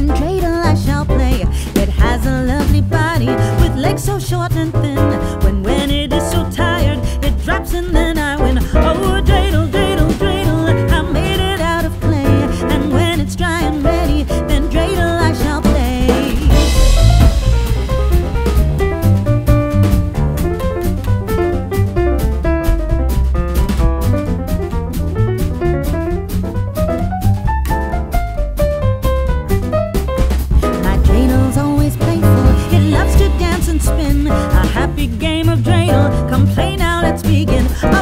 then dreidel I shall play. It has a lovely body with legs so short and thin. When it is so tired, it drops and then I win. Oh, dreidel, dreidel, dreidel, I made it out of clay. And when it's dry and ready, then dreidel I shall play. Spin a happy game of dreidel. Come play now, let's begin.